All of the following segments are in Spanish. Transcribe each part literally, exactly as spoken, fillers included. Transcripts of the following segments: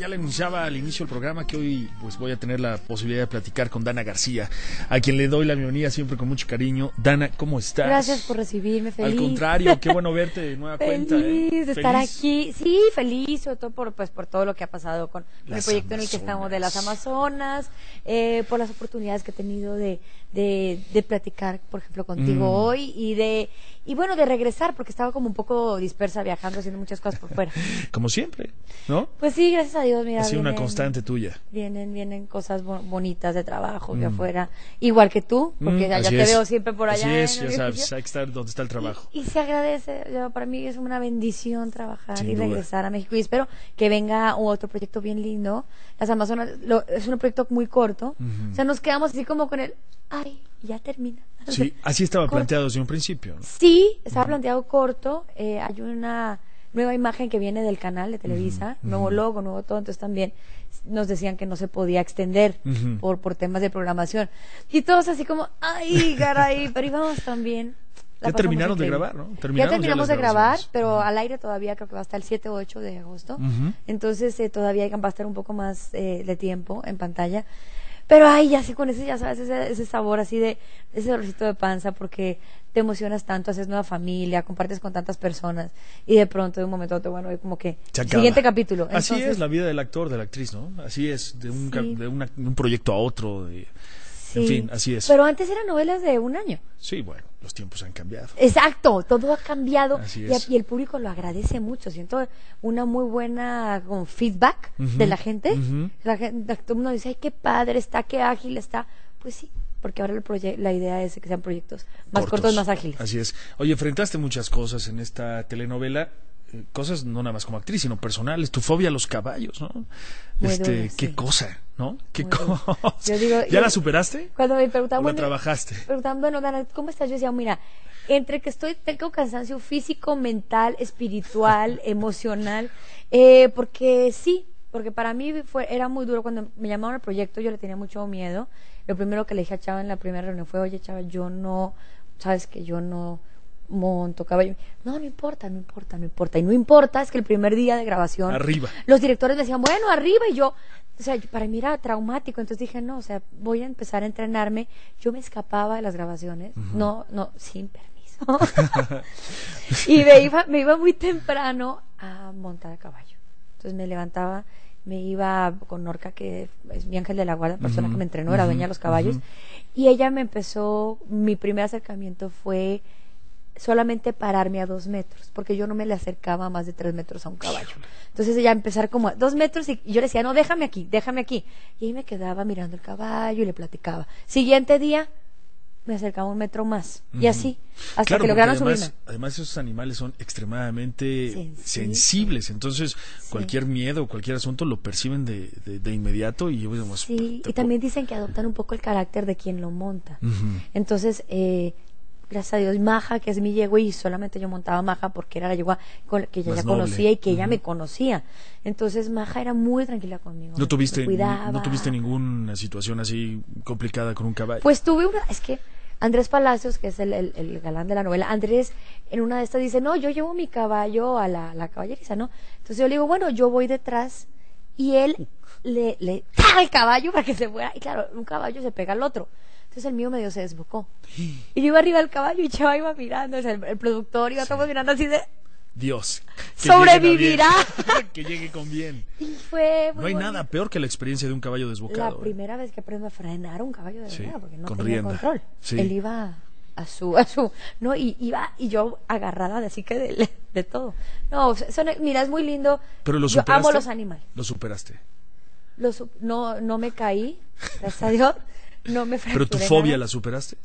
ya le anunciaba al inicio del programa que hoy pues voy a tener la posibilidad de platicar con Dana García, a quien le doy la bienvenida siempre con mucho cariño. Dana, ¿cómo estás? Gracias por recibirme, feliz. Al contrario, qué bueno verte de nueva feliz cuenta. ¿eh? de estar ¿Feliz? aquí. Sí, feliz, sobre todo por, pues, por todo lo que ha pasado con las el proyecto Amazonas. En el que estamos de las Amazonas, eh, por las oportunidades que he tenido de, de, de platicar, por ejemplo, contigo mm. hoy y de y bueno, de regresar, porque estaba como un poco dispersa viajando, haciendo muchas cosas por fuera. Como siempre, ¿no? Pues sí, gracias a Dios, mira. Ha sido vienen, una constante tuya. Vienen, vienen cosas bo bonitas de trabajo mm. de afuera, igual que tú, porque mm, ya te es. veo siempre por allá. Así es, ya sabes, hay que estar donde está el trabajo. Y, y se agradece, yo, para mí es una bendición trabajar Sin y duda. regresar a México, y espero que venga otro proyecto bien lindo. Las Amazonas, lo, es un proyecto muy corto, uh-huh. o sea, nos quedamos así como con el, ay, ya termina. Sí, así estaba corto. planteado desde un principio, ¿no? Sí, estaba uh-huh. planteado corto, eh, hay una nueva imagen que viene del canal de Televisa, uh-huh. nuevo logo, nuevo todo, entonces también nos decían que no se podía extender uh-huh. por, por temas de programación. Y todos así como, ay, caray, pero íbamos también. Ya terminaron de grabar, ¿no? Ya terminamos ya de grabar, pero uh-huh. al aire todavía creo que va hasta el siete o ocho de agosto. Uh-huh. Entonces eh, todavía va a estar un poco más eh, de tiempo en pantalla. Pero ay, ya sé, con ese, ya sabes, ese, ese sabor así de, ese dolorcito de panza, porque te emocionas tanto, haces nueva familia, compartes con tantas personas, y de pronto de un momento a otro, bueno, como que siguiente capítulo. Así Entonces, es la vida del actor, de la actriz, ¿no? Así es, de un, sí. de una, un proyecto a otro, de, sí. en fin, así es. Pero antes eran novelas de un año. Sí, bueno, los tiempos han cambiado. Exacto, todo ha cambiado Así y, es. y el público lo agradece mucho. Siento una muy buena como, feedback uh-huh, de la gente. Uh-huh. La gente, todo el mundo dice, ay, qué padre está, qué ágil está. Pues sí, porque ahora el la idea es que sean proyectos más cortos, cortos más ágiles. Así es. Oye, enfrentaste muchas cosas en esta telenovela, eh, cosas no nada más como actriz, sino personales. Tu fobia a los caballos, ¿no? Muy este, duro, qué sí. cosa, ¿no? Qué Muy cosa. Yo digo, ¿Ya yo, la superaste? Cuando me preguntaban, ¿O la bueno, trabajaste? Preguntaban, bueno, Dana, ¿cómo estás? Yo decía, mira, entre que estoy, tengo cansancio físico, mental, espiritual, emocional, eh, porque sí, porque para mí fue, era muy duro cuando me llamaron al proyecto, yo le tenía mucho miedo. Lo primero que le dije a Chava en la primera reunión fue, oye, Chava, yo no, sabes que yo no monto caballo. No, no importa, no importa, no importa. Y no importa, es que el primer día de grabación, arriba, los directores me decían, bueno, arriba, y yo, o sea, para mí era traumático, entonces dije, no, o sea, voy a empezar a entrenarme. Yo me escapaba de las grabaciones, uh-huh. no, no, sin permiso. Y me iba, me iba muy temprano a montar a caballo. Entonces me levantaba, me iba con Norca, que es mi ángel de la guarda, persona uh-huh. que me entrenó, uh-huh. era dueña de los caballos, uh-huh. y ella me empezó, mi primer acercamiento fue solamente pararme a dos metros, porque yo no me le acercaba a más de tres metros a un caballo. Entonces ella empezar como a dos metros y yo le decía, no, déjame aquí, déjame aquí. Y ahí me quedaba mirando el caballo y le platicaba. Siguiente día me acercaba un metro más, uh-huh. y así, hasta claro, que lograron además, subirme. Además esos animales son extremadamente Sensible. sensibles, entonces sí. cualquier miedo, cualquier asunto lo perciben de, de, de inmediato y yo digamos, sí, y también dicen que adoptan un poco el carácter de quien lo monta. Uh-huh. Entonces, eh, gracias a Dios, Maja, que es mi yegua, y solamente yo montaba Maja porque era la yegua con, que ella ya conocía y que uh-huh. ella me conocía. Entonces Maja era muy tranquila conmigo. ¿No tuviste, ¿no tuviste ninguna situación así complicada con un caballo? Pues tuve una, es que Andrés Palacios, que es el, el, el galán de la novela, Andrés en una de estas dice, no, yo llevo mi caballo a la, la caballeriza, ¿no? Entonces yo le digo, bueno, yo voy detrás, y él le, le ¡ta! Al caballo para que se fuera, y claro, un caballo se pega al otro. Entonces el mío medio se desbocó. Y yo iba arriba del caballo y Chava iba mirando, o sea, el, el productor iba sí. todos mirando así de... Dios. ¿Sobrevivirá? Que llegue con bien. Y fue muy no hay bonito. Nada peor que la experiencia de un caballo desbocado. La primera eh. vez que aprendo a frenar un caballo de sí, verdad, porque no con tenía rienda. control. Sí. Él iba a su, a su, no, y iba, y yo agarrada de así que de, de todo. No, son, mira, es muy lindo. Pero lo yo superaste. amo los animales. Lo superaste. Lo, no, no me caí, gracias a Dios. No me ¿Pero tu fobia nada. La superaste?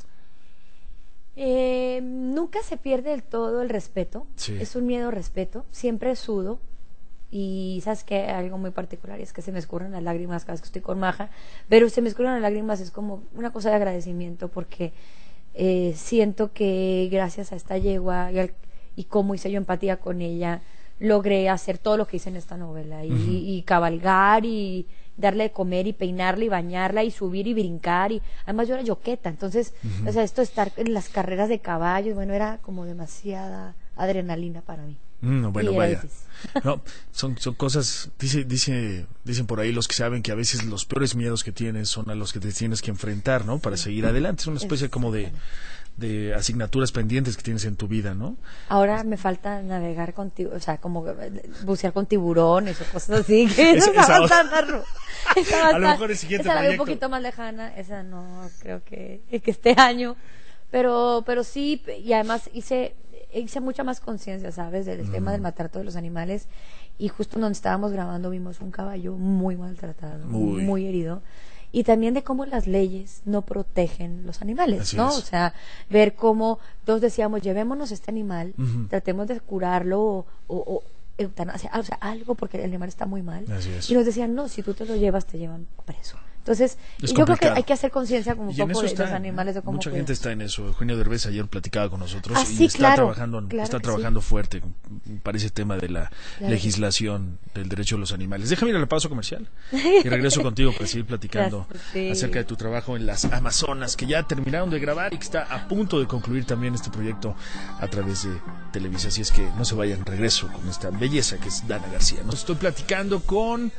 Eh, nunca se pierde del todo el respeto. Sí. Es un miedo respeto. Siempre sudo. Y sabes que algo muy particular es que se me escurren las lágrimas cada vez que estoy con Maja. Pero se me escurren las lágrimas es como una cosa de agradecimiento porque eh, siento que gracias a esta yegua y, al, y cómo hice yo empatía con ella, logré hacer todo lo que hice en esta novela. Y, uh-huh. y, y cabalgar y darle de comer y peinarla y bañarla y subir y brincar y además yo era yoqueta, entonces uh-huh. o sea, esto de estar en las carreras de caballos, bueno, era como demasiada adrenalina para mí. Mm, bueno, Y era vaya. difícil. No, son, son cosas, dice, dice, dicen por ahí los que saben que a veces los peores miedos que tienes son a los que te tienes que enfrentar, ¿no? Para seguir adelante. Es una especie como de, de asignaturas pendientes que tienes en tu vida, ¿no? Ahora me falta navegar contigo, o sea, como bucear con tiburones o cosas así. Que Es- eso esa va otra. bastante arru- esa va A lo estar- mejor el siguiente esa la veo un proyecto. poquito más lejana, esa no creo que, que este año, pero pero sí, y además hice hice mucha más conciencia, ¿sabes? Del Mm. tema del maltrato de los animales, y justo donde estábamos grabando vimos un caballo muy maltratado, Uy. muy herido. Y también de cómo las leyes no protegen los animales, Así ¿no? es. O sea, ver cómo todos decíamos, llevémonos este animal, Ujú. tratemos de curarlo o, o, o eutanasia, o sea, algo, porque el animal está muy mal. Así es. Y nos decían, no, si tú te lo llevas, te llevan preso. Entonces, Es yo creo que complicado. hay que hacer conciencia como un Y en poco eso de está, los animales, de cómo mucha cuidar. gente está en eso. Eugenio Derbez ayer platicaba con nosotros Ah, y sí, está claro, trabajando, claro está que trabajando fuerte para ese tema de la Claro. legislación del derecho de los animales. Déjame ir a la pausa comercial y regreso contigo para seguir platicando Gracias, sí. acerca de tu trabajo en las Amazonas, que ya terminaron de grabar y que está a punto de concluir también este proyecto a través de Televisa. Así es que no se vayan, regreso con esta belleza que es Dana García. Nos estoy platicando con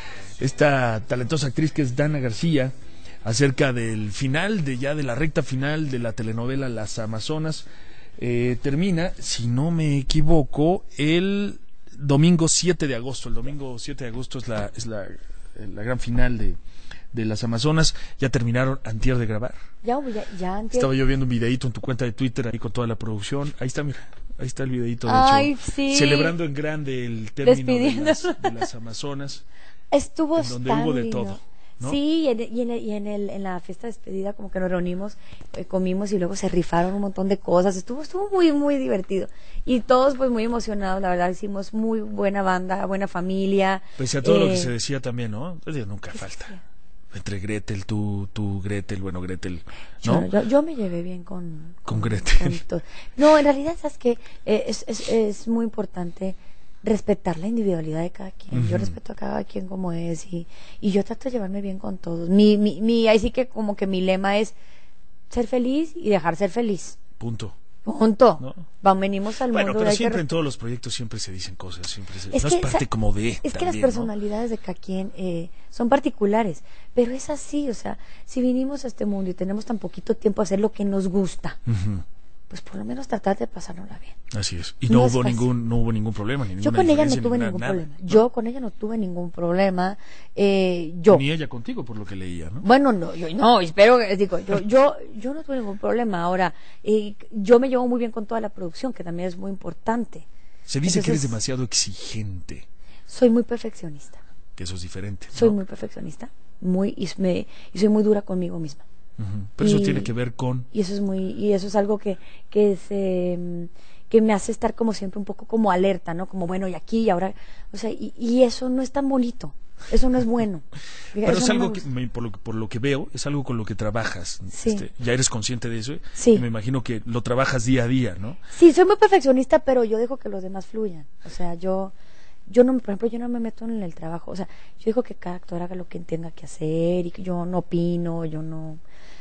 esta talentosa actriz que es Dana García acerca del final, de ya de la recta final de la telenovela Las Amazonas. Eh, termina, si no me equivoco, el domingo siete de agosto. El domingo siete de agosto es la, es la, la gran final de, de Las Amazonas. Ya terminaron antier de grabar. Ya, ya, ya antes- Estaba yo viendo un videíto en tu cuenta de Twitter ahí con toda la producción. Ahí está, mira. Ahí está el videíto, de Ay, hecho. sí. Celebrando en grande el término de Despidiendo. las, de las Amazonas. Estuvo en donde tan hubo de lindo. todo, ¿no? Sí, y en, y en, y en el, en la fiesta de despedida como que nos reunimos, eh, comimos y luego se rifaron un montón de cosas. Estuvo estuvo muy, muy divertido. Y todos pues muy emocionados, la verdad, hicimos muy buena banda, buena familia. Pese a todo lo que Eh, se decía también, ¿no? Es decir, nunca ¿qué se falta. decía? Entre Gretel, tú, tú, Gretel, bueno, Gretel, Yo, ¿no? yo, yo me llevé bien con, Con Gretel. todo. No, en realidad, ¿sabes qué? Eh, es, es, es muy importante respetar la individualidad de cada quien. Yo Ujú. respeto a cada quien como es y, y yo trato de llevarme bien con todos. Mi, mi, mi, ahí sí que como que mi lema es ser feliz y dejar ser feliz. Punto. Punto. No. Vamos, venimos al Bueno, mundo. pero hay que siempre en res- todos los proyectos siempre se dicen cosas, siempre se... Es no que es parte esa- como de Es que las también, ¿no? personalidades de cada quien eh, son particulares, pero es así, o sea, si vinimos a este mundo y tenemos tan poquito tiempo a hacer lo que nos gusta, Ujú. pues por lo menos tratar de pasárnosla bien. Así es. Y No no, es hubo fácil. ningún, no hubo ningún problema, ni Yo ninguna con ella no diferencia, tuve ni ningún nada, problema. ¿no? Yo con ella no tuve ningún problema. Eh, yo. Ni ella contigo, por lo que leía, ¿no? Bueno, no, yo no, espero que digo, yo, yo, yo no tuve ningún problema. Ahora, eh, yo me llevo muy bien con toda la producción, que también es muy importante. Se dice que eres entonces- demasiado exigente, Soy muy perfeccionista. que eso es diferente, ¿no? Soy muy perfeccionista, muy y, me, y soy muy dura conmigo misma. Ujú. Pero eso y- tiene que ver con... Y eso es muy y eso es algo que que se mm, que me hace estar como siempre un poco como alerta, ¿no? Como bueno, y aquí y ahora, o sea, y, y eso no es tan bonito. Eso no es bueno. Pero Eso es no me algo que, gusta. me- por, lo, que- por lo que veo, es algo con lo que trabajas. Sí. Este, ya eres consciente de eso. Sí. Y me imagino que lo trabajas día a día, ¿no? Sí, soy muy perfeccionista, pero yo dejo que los demás fluyan. O sea, yo, yo no, por ejemplo, yo no me meto en el trabajo. O sea, yo dejo que cada actor haga lo que tenga que hacer y que yo no opino, yo no,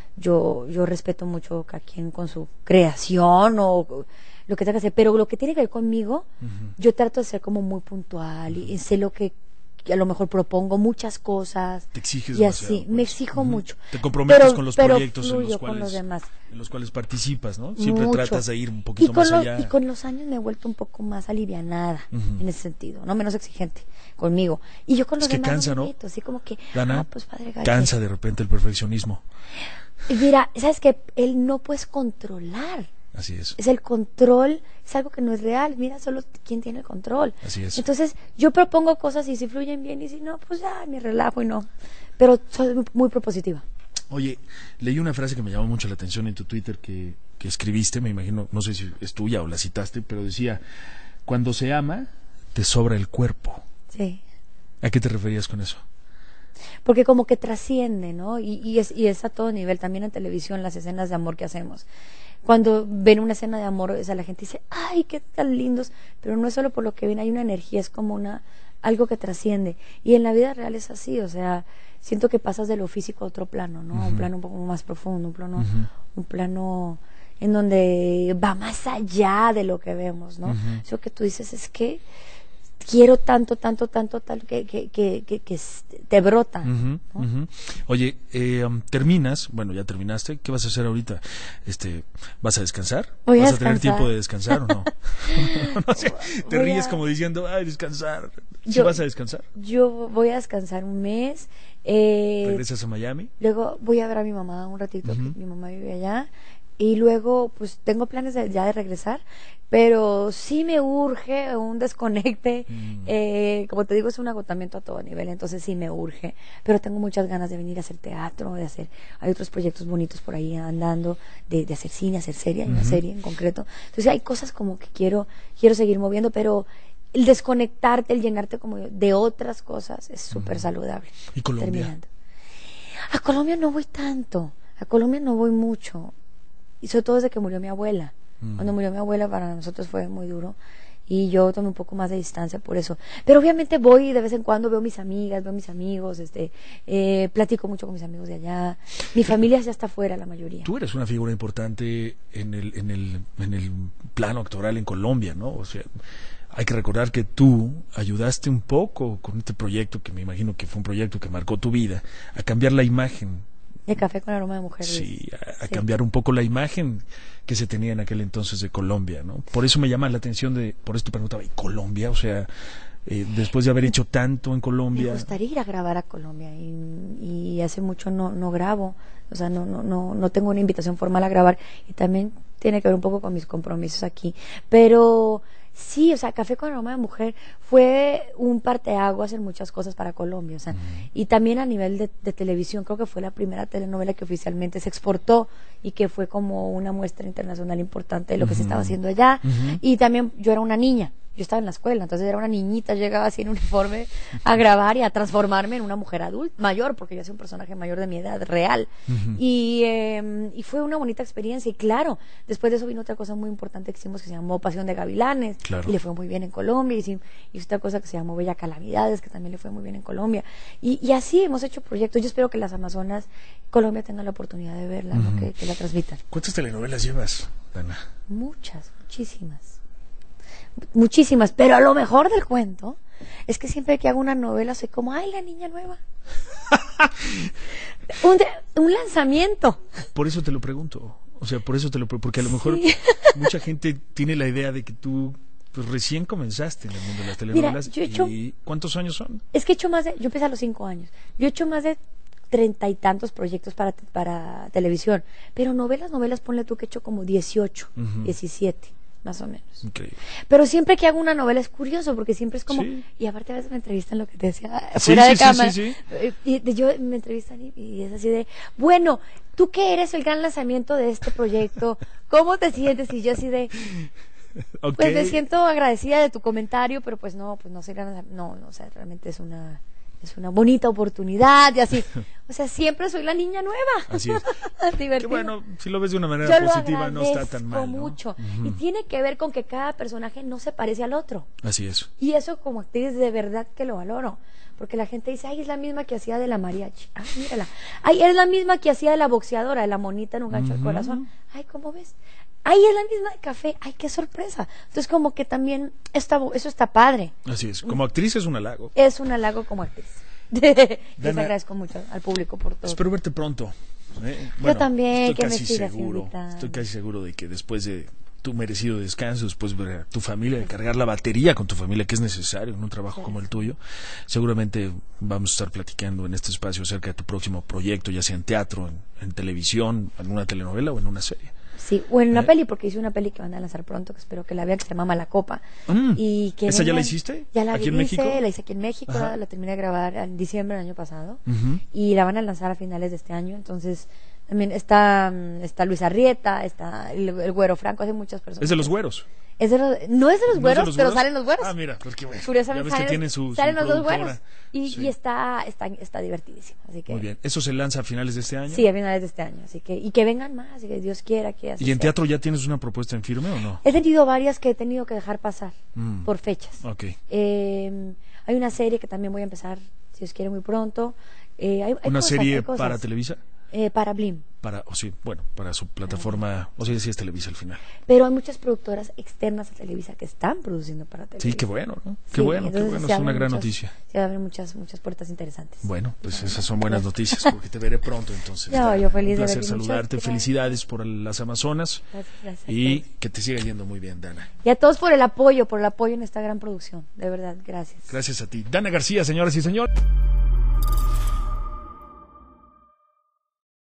yo, yo respeto mucho a cada quien con su creación o lo que tenga que hacer. Pero lo que tiene que ver conmigo, Ujú. yo trato de ser como muy puntual y, y sé lo que, que a lo mejor propongo muchas cosas. Te exiges Y así, demasiado, me pues. exijo Ujú. mucho. Te comprometes Pero- con los pero proyectos en fluyo los, con cuales, los demás. en los cuales participas, ¿no? Siempre Mucho. tratas de ir un Y poquito con, más lo- allá. y con los años me he vuelto un poco más alivianada Ujú. en ese sentido, no menos exigente conmigo. Y yo con los Es que demás cansa, no me ¿no? meto, así como que, Dana, ah, pues padre gallo. cansa de repente el perfeccionismo. Y mira, sabes que él no puedes controlar. Así es. Es el control, es algo que no es real. Mira, solo quién tiene el control. Así es. Entonces, yo propongo cosas y si fluyen bien y si no, pues ya me relajo y no. Pero soy muy, muy propositiva. Oye, leí una frase que me llamó mucho la atención en tu Twitter que, que escribiste, me imagino, no sé si es tuya o la citaste, pero decía, cuando se ama, te sobra el cuerpo. Sí. ¿A qué te referías con eso? Porque como que trasciende, ¿no? Y, y, es, y es a todo nivel, también en televisión, las escenas de amor que hacemos. Cuando ven una escena de amor, o sea, la gente dice, ay, qué tan lindos, pero no es solo por lo que ven, hay una energía, es como una algo que trasciende. Y en la vida real es así, o sea, siento que pasas de lo físico a otro plano, ¿no? A un Ujú. plano un poco más profundo, un plano, Ujú. un plano en donde va más allá de lo que vemos, ¿no? Ujú. Eso que tú dices es que quiero tanto, tanto, tanto, tal que, que, que, que, que te brota. Ujú, ¿no? ujú. Oye, eh, um, terminas, bueno, ya terminaste, ¿qué vas a hacer ahorita? Este, ¿vas a descansar? Voy a ¿Vas a tener descansar. tiempo de descansar o no? No sé, te Voy ríes a- como diciendo, ay, descansar. ¿Sí Yo- vas a descansar? Yo voy a descansar un mes. Eh, ¿Regresas a Miami? luego voy a ver a mi mamá un ratito, Ujú. que mi mamá vive allá. Y luego, pues tengo planes de, ya de regresar, pero sí me urge un desconecte. Mm. Eh, como te digo, es un agotamiento a todo nivel, entonces sí me urge. Pero tengo muchas ganas de venir a hacer teatro, de hacer. Hay otros proyectos bonitos por ahí andando, de, de hacer cine, hacer serie, hay una Ujú. serie en concreto. Entonces hay cosas como que quiero, quiero seguir moviendo, pero el desconectarte, el llenarte como de otras cosas es súper saludable. ¿Y Colombia? Terminando. A Colombia no voy tanto, a Colombia no voy mucho. Y sobre todo desde que murió mi abuela. Mm. Cuando murió mi abuela para nosotros fue muy duro. Y yo tomé un poco más de distancia por eso. Pero obviamente voy de vez en cuando, veo mis amigas, veo mis amigos, este, eh, platico mucho con mis amigos de allá. Mi familia ya está afuera, la mayoría. Tú eres una figura importante en el, en el, en el plano actoral en Colombia, ¿no? O sea, hay que recordar que tú ayudaste un poco con este proyecto, que me imagino que fue un proyecto que marcó tu vida, a cambiar la imagen. De café con aroma de mujer. Sí, a, a Sí. cambiar un poco la imagen que se tenía en aquel entonces de Colombia, ¿no? Por eso me llama la atención de, por eso te preguntaba, ¿y Colombia? O sea, eh, después de haber hecho tanto en Me Colombia. gustaría ir a grabar a Colombia y, y hace mucho no, no grabo, o sea, no, no, no, no tengo una invitación formal a grabar y también tiene que ver un poco con mis compromisos aquí, pero sí, o sea, Café con Aroma de Mujer fue un parteaguas en muchas cosas para Colombia, o sea, y también a nivel de, de televisión, creo que fue la primera telenovela que oficialmente se exportó y que fue como una muestra internacional importante de lo que se estaba haciendo allá, Ujú. y también yo era una niña. Yo estaba en la escuela, entonces era una niñita, llegaba así en uniforme a grabar y a transformarme en una mujer adulta, mayor, porque yo hacía un personaje mayor de mi edad, real. Ujú. y, eh, y fue una bonita experiencia. Y claro, después de eso vino otra cosa muy importante que hicimos que se llamó Pasión de Gavilanes. Claro. Y le fue muy bien en Colombia. Y hizo otra cosa que se llamó Bella Calamidades, que también le fue muy bien en Colombia. Y, y así hemos hecho proyectos. Yo espero que las Amazonas, Colombia tenga la oportunidad de verla, ¿no? Ujú. que, que la transmitan. ¿Cuántas telenovelas llevas, Dana? Muchas, muchísimas. Muchísimas, pero a lo mejor del cuento es que siempre que hago una novela soy como, ay, la niña nueva. un, de- un lanzamiento. Por eso te lo pregunto. O sea, por eso te lo pregunto. Porque a lo mejor Sí. mucha gente tiene la idea de que tú pues, recién comenzaste en el mundo de las telenovelas. yo he hecho- ¿Y cuántos años son? Es que he hecho más de, yo empecé a los cinco años, yo he hecho más de treinta y tantos proyectos para, te- para televisión, pero novelas, novelas, ponle tú que he hecho como dieciocho, Ujú. diecisiete, más o menos. Increíble. Pero siempre que hago una novela es curioso, porque siempre es como, Sí. y aparte a veces me entrevistan lo que te decía, Sí, fuera sí, de sí, cámara, sí, sí. eh, y de- yo me entrevistan y, y es así de, bueno, tú que eres el gran lanzamiento de este proyecto, ¿cómo te sientes? Y yo así de, Ok. pues me siento agradecida de tu comentario, pero pues no, pues no soy gran, no, no, o sea, realmente es una, es una bonita oportunidad y así, o sea, siempre soy la niña nueva. Así es. Que Divertido. bueno, si lo ves de una manera Yo lo positiva, no está tan agradezco mal. ¿no? mucho. Ujú. Y tiene que ver con que cada personaje no se parece al otro. Así es. Y eso como actriz de verdad que lo valoro. Porque la gente dice, ay, es la misma que hacía de la mariachi. Ay, mírala. Ay, es la misma que hacía de la boxeadora, de la monita en un gancho al Ujú. corazón. Ay, ¿cómo ves? Ay, es la misma de café. Ay, qué sorpresa. Entonces como que también está, eso está padre. Así es. Como actriz es un halago. Es un halago como actriz. Les Dana, agradezco mucho al público por todo. Espero verte pronto. ¿eh? Yo también, estoy que me casi sigas seguro, invitando. estoy casi seguro de que después de tu merecido descanso, después de ver a tu familia, de cargar la batería con tu familia, que es necesario en un trabajo como el tuyo, seguramente vamos a estar platicando en este espacio acerca de tu próximo proyecto, ya sea en teatro, en, en televisión, en una telenovela o en una serie. Sí, o en una ¿Eh? peli, porque hice una peli que van a lanzar pronto, que espero que la vean, que se llama Malacopa. Mm. Y que ¿Esa ya la vengan- hiciste? Ya la ¿Aquí en hice, México? la hice aquí en México, Ajá. la, la terminé de grabar en diciembre del año pasado. Ujú. Y la van a lanzar a finales de este año, entonces también está, mm, está Luis Arrieta, está el, el Güero Franco, hace muchas personas. Es de los güeros. Es de los- no es de los ¿No es de güeros, los pero güeros? salen los güeros. Ah, mira, pues qué bueno. Curiosamente Ya ves que salen, tienen su, su salen los dos productora. güeros. Y, Sí. y está, está, está divertidísimo. Así que, Muy bien. ¿Eso se lanza a finales de este año? sí, a finales de este año. Así que, y que vengan más, y que Dios quiera que así ¿Y en sea. teatro ya tienes una propuesta en firme o no? He tenido varias que he tenido que dejar pasar Mm. por fechas. Ok. Eh, hay una serie que también voy a empezar, si Dios quiere, muy pronto. Eh, hay, hay ¿Una cosas, serie hay cosas. para Televisa? Eh, para Blim. Para, o sí, bueno, para su plataforma, o sea, sí es Televisa al final. Pero hay muchas productoras externas a Televisa que están produciendo para Televisa. Sí, qué bueno, ¿no? Qué Sí, bueno, qué entonces bueno, se es una abren gran muchas- noticia. Se abren muchas, muchas puertas interesantes. Bueno, pues esas son buenas noticias, porque te veré pronto entonces. No, Dana. yo feliz Un de placer verte. Muchas saludarte, gracias. felicidades por las Amazonas Gracias, gracias. y que te siga yendo muy bien, Dana. Y a todos por el apoyo, por el apoyo en esta gran producción. De verdad, gracias. Gracias a ti. Dana García, señoras y señores.